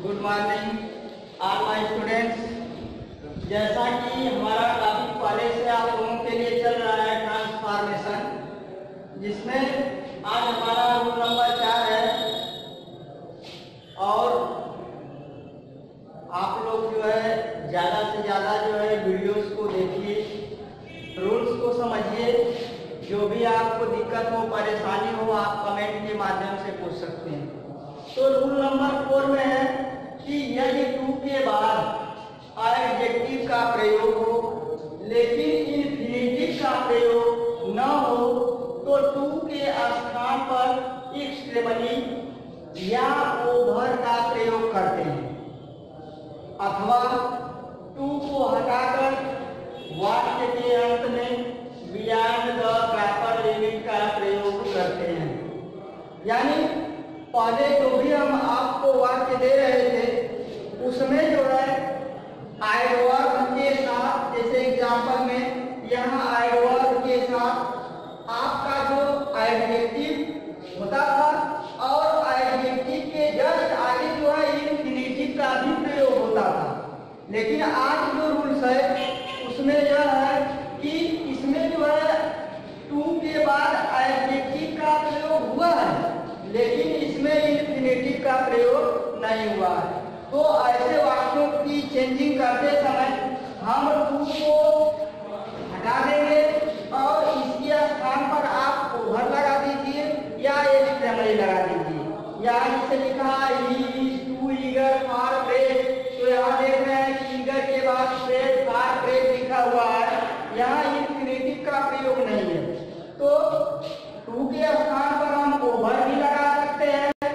Good morning all my students. जैसा कि हमारा टॉपिक पहले से आप लोगों के लिए चल रहा है ट्रांसफॉर्मेशन, जिसमें आज हमारा रूल नंबर 4 है। और आप लोग जो है ज़्यादा से ज़्यादा जो है वीडियोस को देखिए, रूल्स को समझिए। जो भी आपको दिक्कत हो, परेशानी हो, आप कमेंट के माध्यम से पूछ सकते हैं। तो रूल नंबर 4 में है कि यदि टू के बाद एडजेक्टिव का प्रयोग हो लेकिन इन्फिनेटिव का प्रयोग न हो तो टू के स्थान पर एक्सट्रीमली या ओवर का प्रयोग करते हैं, अथवा टू को हटाकर वाक्य के अंत में बियॉन्ड द प्रॉपर लिमिट का प्रयोग करते हैं। यानी पहले जो भी हम आपको वाक्य दे रहे थे उसमें जो है एडवर्ब के साथ, जैसे एग्जांपल में यहाँ एडवर्ब के साथ आपका जो एडजेक्टिव होता था और एडजेक्टिव के जस्ट आगे जो है इन्फिनेटिव का भी प्रयोग होता था। लेकिन आज जो रूल्स है उसमें यह है कि इसमें जो है टू के बाद एडजेक्टिव का प्रयोग हुआ है लेकिन इसमें इन्फिनेटिव का प्रयोग नहीं हुआ है। तो ऐसे वाक्यों की चेंजिंग करते समय हम टू को हटा देंगे और इसके स्थान पर आप ओवर लगा दीजिए या एक्सट्रीमली लगा दीजिए। यहाँ इसे लिखा he is too eager for bread, तो यहाँ देख रहे हैं कि ईगर के बाद ब्रेड फॉर ब्रेड लिखा हुआ है, यहाँ इन्फिनेटिव का प्रयोग नहीं है। तो टू के स्थान पर हम ओवर भी लगा सकते हैं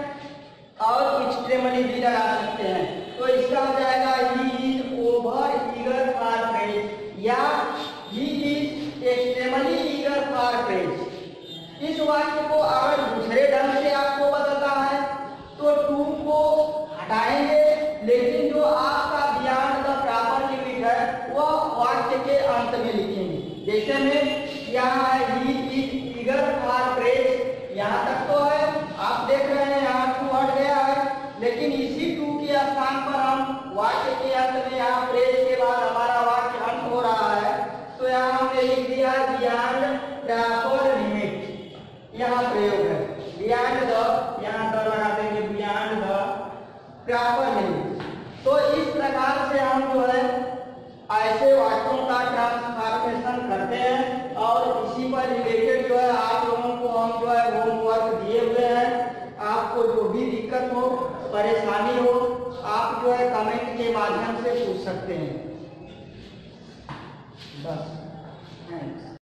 और एक्सट्रीमली भी लगा सकते हैं। तो इसका हो जाएगा he is over eager for bread या he is extremely eager for bread. इस वाक्य को अगर दूसरे ढंग से आपको बदलना है तो टू को हटाएंगे, लेकिन जो आपका बियॉन्ड द प्रॉपर लिमिट है वह वाक्य के अंत में लिखेंगे। जैसे में यहाँ he is eager for bread, यहाँ तक तो है, आप देख रहे हैं यहाँ टू हट गया है, लेकिन इसी टू के स्थान पर हम वाक्य के अंत में यहाँ ब्रेड के बाद हमारा वाक्य अंत हो रहा है, तो यहाँ हमने लिख दिया बियॉन्ड प्रॉपर लिमिट, यहाँ प्रयोग है बियॉन्ड द, यहाँ द लगा देंगे बियॉन्ड द प्रॉपर लिमिट। तो इस प्रकार से हम जो है ऐसे वाक्यों का ट्रांसफॉर्मेशन करते हैं और इसी पर रिलेटेड जो है आप लोगों को हम जो है होमवर्क दिए हुए हैं। आपको जो भी दिक्कत हो, परेशानी हो, आप जो है कमेंट के माध्यम से पूछ सकते हैं। बस थैंक्स।